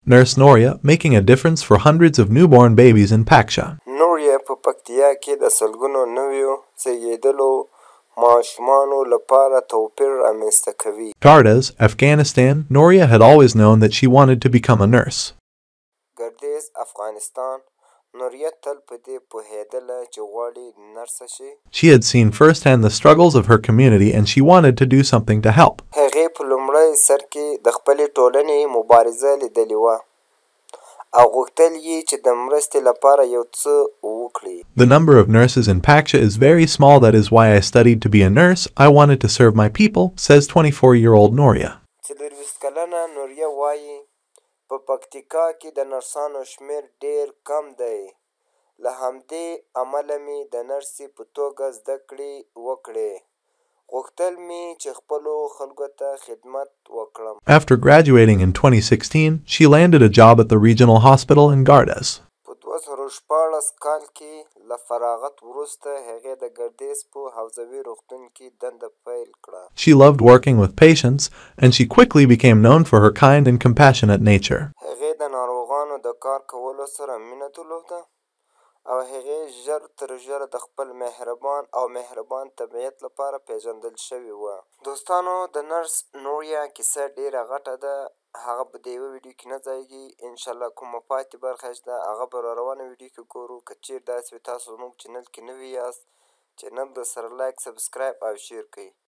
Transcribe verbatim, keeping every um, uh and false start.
Nurse Noria making a difference for hundreds of newborn babies in Paksha. نوریا په پکتیا کې د سلګونو نویو زیږیدلو ماشومانو لپاره توپیر رامنځته کوي. Gardas, Afghanistan, Noria had always known that she wanted to become a nurse. ګردیز افغانستان نوریا تل په دې پوهېدله چې غواړي نرسه شي. She had seen firsthand the struggles of her community and she wanted to do something to help. هغې په لومړی سر کې د خپلې ټولنې مبارزه لیدلې وه او غوښتل یې چې د مرستې لپاره یو څه وکړي. The number of nurses in Paksha is very small. That is why I studied to be a nurse. I wanted to serve my people, says twenty-four-year-old Noria. څلورویشت کلنه نوریا وایي په پکتیکا کې د نرسانو شمیر ډیر کم دی. له همدې امله مې د نرسې په توګه زده کړې وکړې. غوښتل مې چې خپلو خلکو ته خدمت وکړم. After graduating in twenty sixteen, she landed a job at the regional hospital in Gardas. په دوه زره شپاړس کال کې له فراغت وروسته هغې د ګردیز په حوزوي روغتون کې دنده پیل کړه. She loved working with patients, and she quickly became known for her kind and compassionate nature. هغې د ناروغانو د کار کولو سره مینه درلوده او هغې ژر تر ژره د خپل مهربان او مهربان طبیعت لپاره پیژندل شوې وه. دوستانو د نرس نوریا کیسه ډیره غټه ده. هغه به د یوه ویډیو کې نه ځایږي. انشاءالله کومه پاتې برخه شته هغه به را روانه ویډیو کې ګورو. که چیرې داسې وي تاسو زموږ چینل کې نوي یاست چینل د سره لایک سبسکرایب او شیر کړئ.